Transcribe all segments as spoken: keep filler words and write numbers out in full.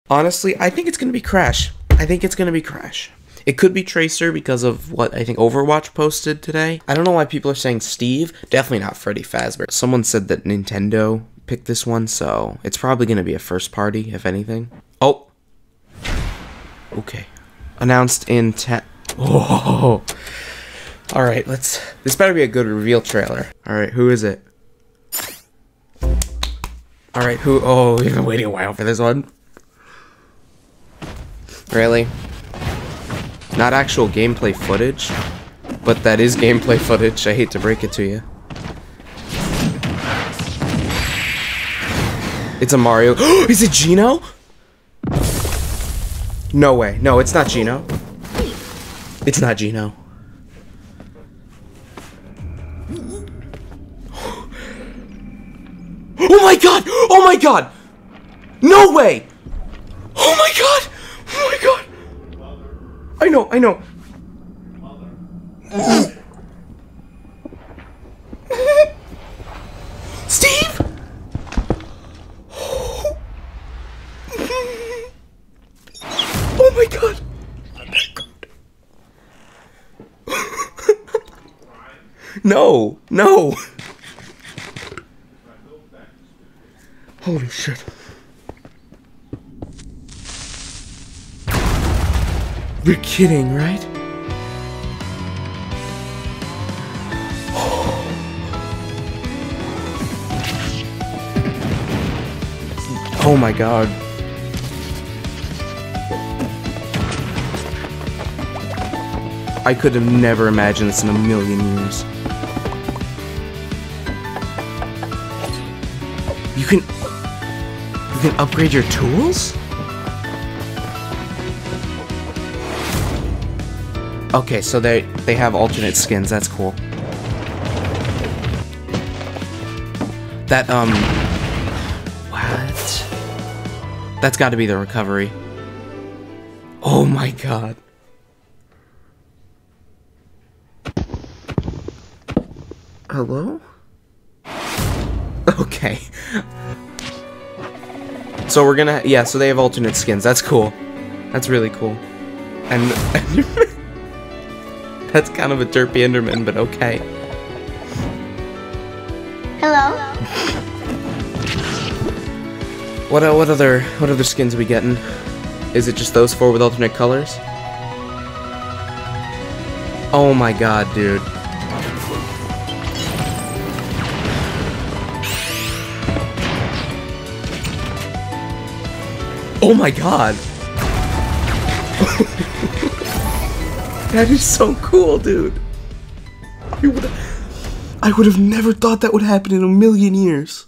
Honestly, I think it's gonna be Crash. I think it's gonna be Crash. It could be Tracer because of what I think Overwatch posted today. I don't know why people are saying Steve. Definitely not Freddy Fazbear. Someone said that Nintendo picked this one, so it's probably gonna be a first party, if anything. Oh. Okay. Announced in ten. Oh. Alright, let's... This better be a good reveal trailer. Alright, who is it? Alright, who... Oh, we've been waiting a while for this one. Really? Not actual gameplay footage, but that is gameplay footage. I hate to break it to you. It's a Mario. Is it Gino? No way. No, it's not Gino. It's not Gino. Oh my god! Oh my god! No way! Oh my god! Oh my god! I know, I know. Steve! Oh my god! No, no. Holy shit. You're kidding, right? Oh my god. I could have never imagined this in a million years. You can... You can upgrade your tools? Okay, so they they have alternate skins. That's cool. That um, what? That's got to be the recovery. Oh my god. Hello? Okay. So we're gonna yeah. So they have alternate skins. That's cool. That's really cool. And. That's kind of a derpy Enderman, but okay. Hello. What uh, what other what other skins are we getting? Is it just those four with alternate colors? Oh my god, dude. Oh my god. That is so cool, dude. I would have, I would have never thought that would happen in a million years.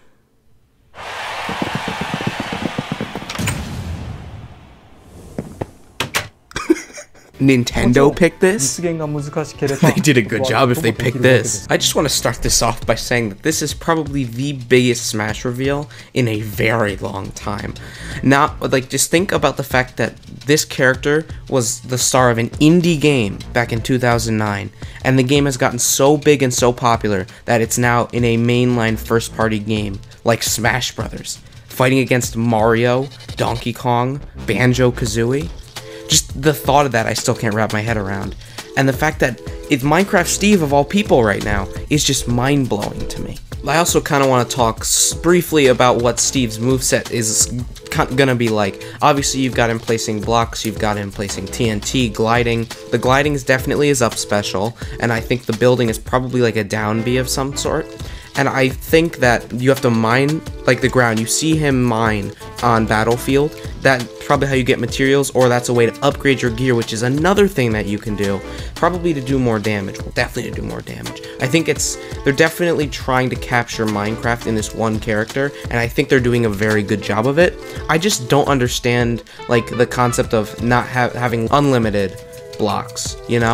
Nintendo picked this? They did a good job if they picked this. I just want to start this off by saying that this is probably the biggest Smash reveal in a very long time. Not, like, just think about the fact that this character was the star of an indie game back in two thousand nine, and the game has gotten so big and so popular that it's now in a mainline first-party game like Smash Brothers, fighting against Mario, Donkey Kong, Banjo-Kazooie. Just the thought of that I still can't wrap my head around. And the fact that it's Minecraft Steve of all people right now is just mind-blowing to me. I also kind of want to talk s briefly about what Steve's moveset is gonna be like. Obviously, you've got him placing blocks, you've got him placing T N T, gliding. The gliding is definitely his up special, and I think the building is probably like a down B of some sort. And I think that you have to mine, like, the ground. You see him mine on Battlefield. That's probably how you get materials, or that's a way to upgrade your gear, which is another thing that you can do. Probably to do more damage. Well, definitely to do more damage. I think it's, they're definitely trying to capture Minecraft in this one character, and I think they're doing a very good job of it. I just don't understand, like, the concept of not ha having unlimited blocks, you know?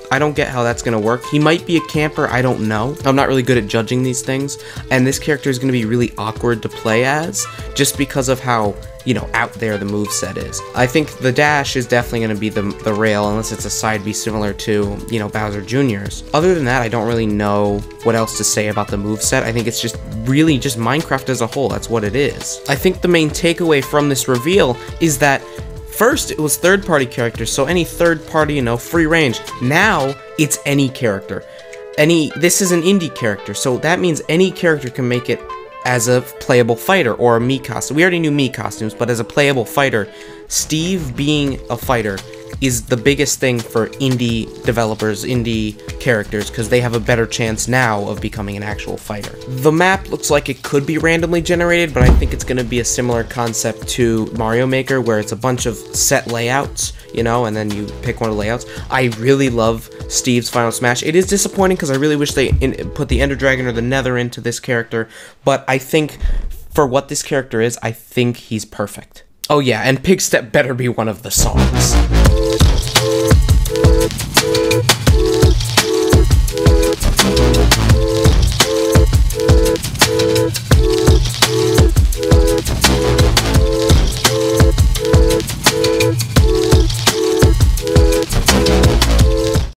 I don't get how that's gonna work. He might be a camper, I don't know. I'm not really good at judging these things, and this character is gonna be really awkward to play as, just because of how, you know, out there the moveset is. I think the dash is definitely going to be the, the rail, unless it's a side B similar to, you know, Bowser Junior's. Other than that, I don't really know what else to say about the moveset. I think it's just really just Minecraft as a whole. That's what it is. I think the main takeaway from this reveal is that first, it was third-party characters, so any third-party, you know, free range. Now, it's any character. Any, this is an indie character, so that means any character can make it as a playable fighter, or a Mii costume. We already knew Mii costumes, but as a playable fighter, Steve being a fighter is the biggest thing for indie developers, indie characters, because they have a better chance now of becoming an actual fighter. The map looks like it could be randomly generated, but I think it's going to be a similar concept to Mario Maker, where it's a bunch of set layouts, you know, and then you pick one of the layouts. I really love Steve's Final Smash. It is disappointing because I really wish they in put the Ender Dragon or the Nether into this character, but I think for what this character is, I think he's perfect. Oh yeah, and Pigstep better be one of the songs.